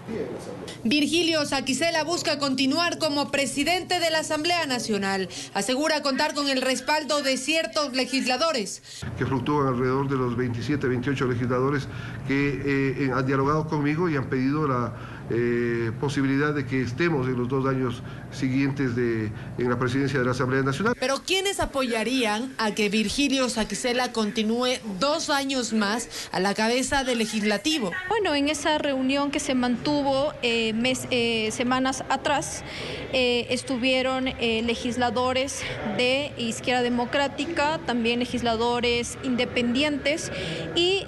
Virgilio Saquicela busca continuar como presidente de la Asamblea Nacional. Asegura contar con el respaldo de ciertos legisladores. Que fluctúan alrededor de los 27, 28 legisladores que han dialogado conmigo y han pedido la posibilidad de que estemos en los 2 años siguientes en la presidencia de la Asamblea Nacional. Pero ¿quiénes apoyarían a que Virgilio Saquicela continúe 2 años más a la cabeza del Legislativo? Bueno, en esa reunión que se mantuvo semanas atrás, estuvieron legisladores de Izquierda Democrática, también legisladores independientes y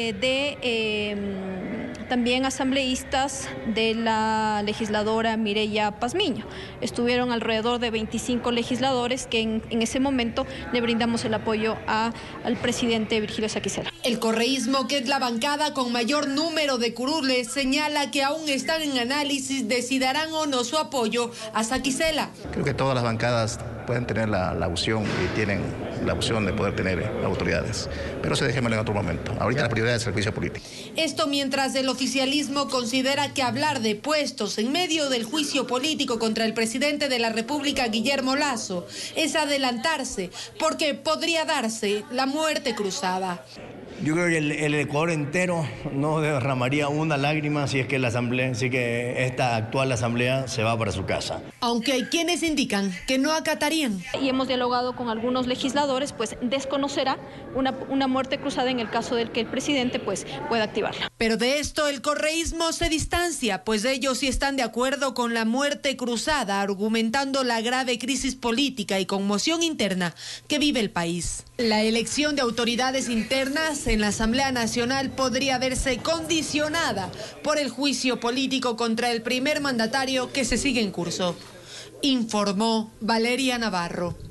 también asambleístas de la legisladora Mireya Pazmiño. Estuvieron alrededor de 25 legisladores que en ese momento le brindamos el apoyo al presidente Virgilio Saquicela. El correísmo, que es la bancada con mayor número de curules, señala que aún están en análisis de si darán o no su apoyo a Saquicela. Creo que todas las bancadas pueden tener la opción y tienen la opción de poder tener autoridades, pero se dejémoslo en otro momento. Ahorita la prioridad es el juicio político. Esto mientras el oficialismo considera que hablar de puestos en medio del juicio político contra el presidente de la República, Guillermo Lasso, es adelantarse, porque podría darse la muerte cruzada. Yo creo que el Ecuador entero no derramaría una lágrima si es que esta actual asamblea se va para su casa. Aunque hay quienes indican que no acatarían. Y hemos dialogado con algunos legisladores, pues desconocerá una muerte cruzada en el caso del que el presidente pueda activarla. Pero de esto el correísmo se distancia, pues ellos sí están de acuerdo con la muerte cruzada, argumentando la grave crisis política y conmoción interna que vive el país. La elección de autoridades internas en la Asamblea Nacional podría verse condicionada por el juicio político contra el primer mandatario que se sigue en curso, informó Valeria Navarro.